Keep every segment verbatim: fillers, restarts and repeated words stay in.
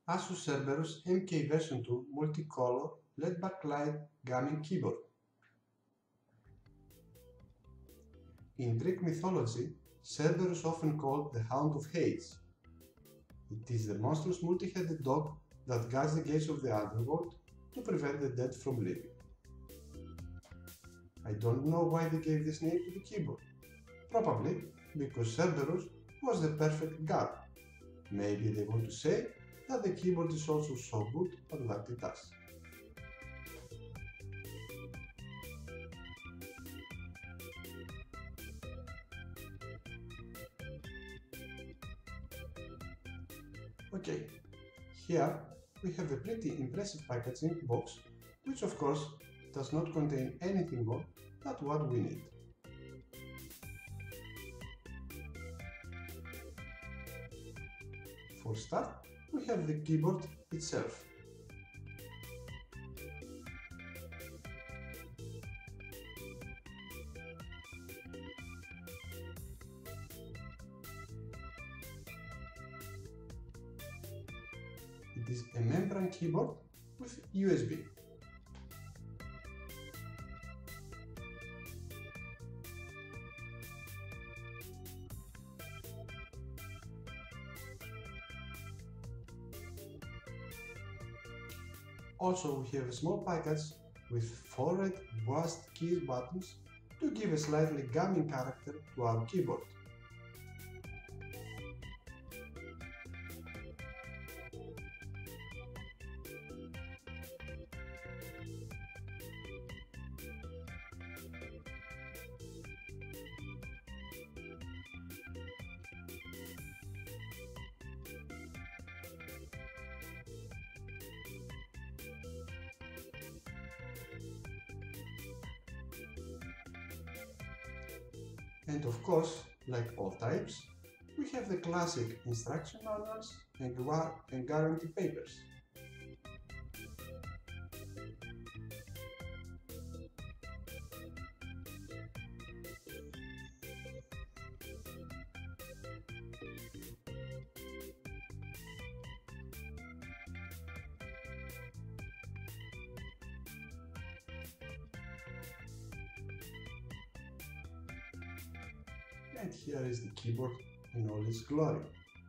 ASUS Cerberus M K version two multicolor L E D backlight gaming keyboard. In Greek mythology, Cerberus often called the Hound of Hades. It is the monstrous multi-headed dog that guards the gates of the underworld to prevent the dead from living. I don't know why they gave this name to the keyboard. Probably because Cerberus was the perfect guard. Maybe they want to say that the keyboard is also so good at what it does. Okay, here we have a pretty impressive packaging box, which of course does not contain anything more than what we need. For start, we have the keyboard itself. It is a membrane keyboard with U S B. Also, we have a small package with four red washed keys buttons to give a slightly gaming character to our keyboard. And of course, like all types, we have the classic instruction manuals and, and guarantee papers. And here is the keyboard in all its glory.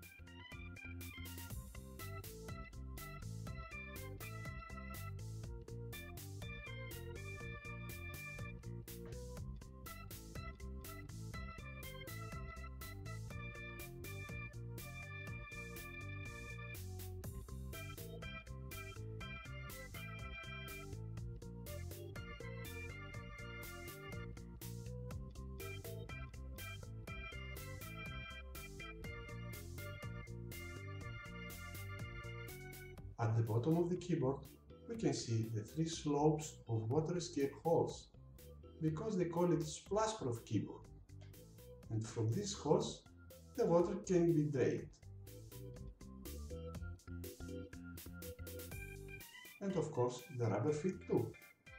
At the bottom of the keyboard, we can see the three slopes of water escape holes, because they call it splash-proof keyboard. And from these holes, the water can be drained. And of course, the rubber feet too.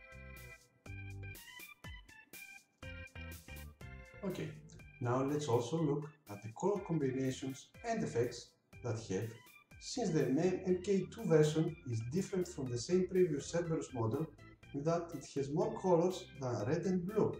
Okay, now let's also look at the color combinations and effects that have, since the M K two version is different from the same previous Cerberus model in that it has more colors than red and blue.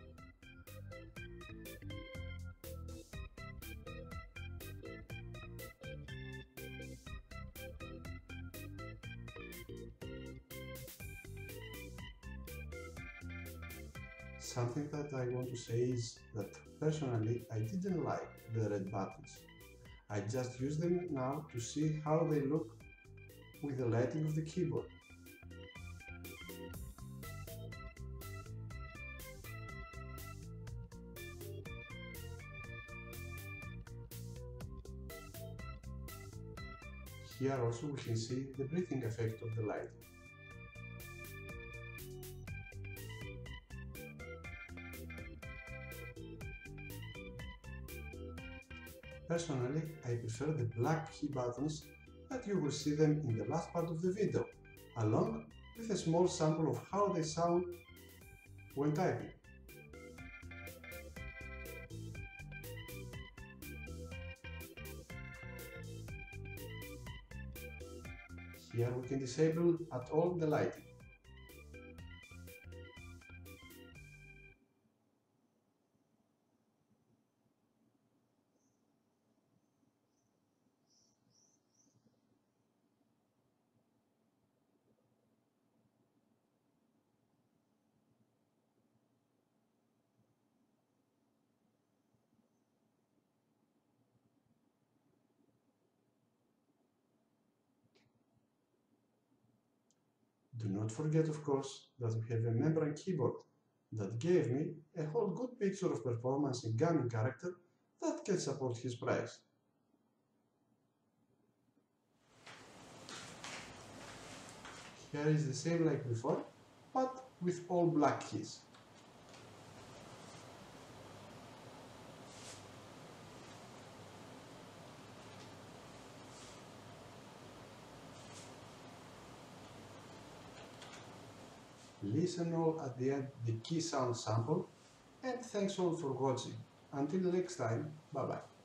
Something that I want to say is that personally I didn't like the red buttons. I just use them now to see how they look with the lighting of the keyboard. Here also we can see the breathing effect of the light. Personally, I prefer the black key buttons that you will see them in the last part of the video, along with a small sample of how they sound when typing. Here we can disable at all the lighting. Do not forget, of course, that we have a membrane keyboard that gave me a whole good picture of performance and gaming character that can support his price. Here is the same like before, but with all black keys. Listen all at the end the key sound sample, and thanks all for watching. Until next time, bye bye.